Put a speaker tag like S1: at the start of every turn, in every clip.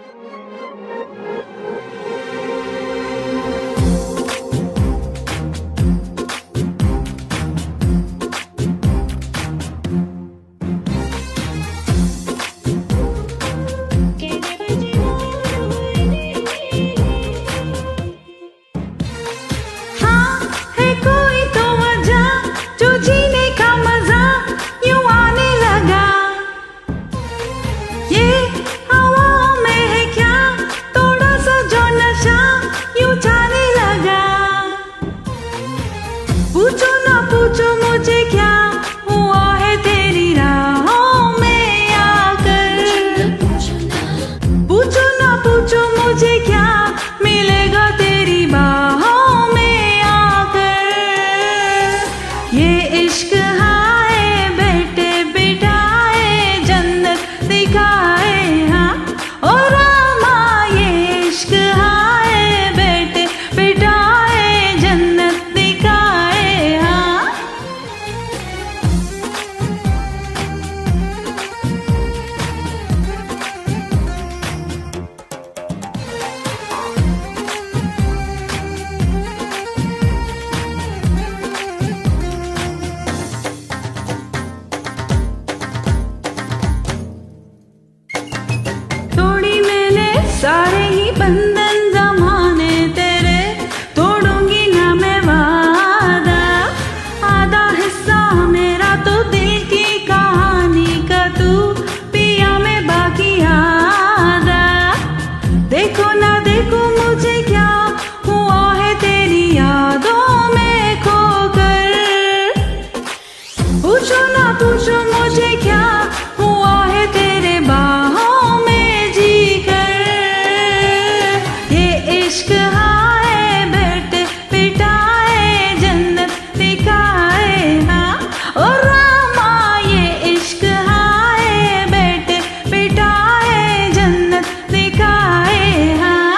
S1: सारे ही बंधन जमाने तेरे तोड़ूंगी ना मैं वादा। आधा हिस्सा मेरा तो दिल की कहानी का तू पिया में बाकी आधा। देखो ना देखो मुझे क्या हुआ है तेरी यादों में खोकर। पूछो ना पूछो मुझे क्या हुआ है तेरे बाहों में जीकर। इश्क हाय बैठे पिटाए जन्नत दिखाए हाँ ओ रामा। ये इश्क हाय बैठे पिटाए जन्नत दिखाए हाँ।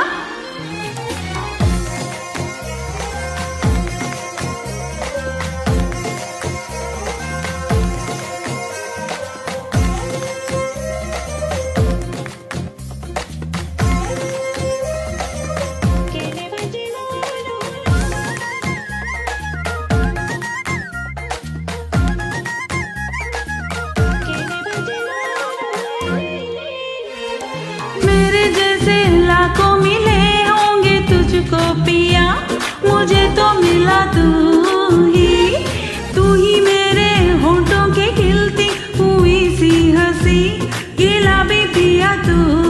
S1: मेरे जैसे लाखों मिले होंगे तुझको पिया, मुझे तो मिला तू ही मेरे होठों के खिलती हुई सी हंसी। गिला भी पिया तू।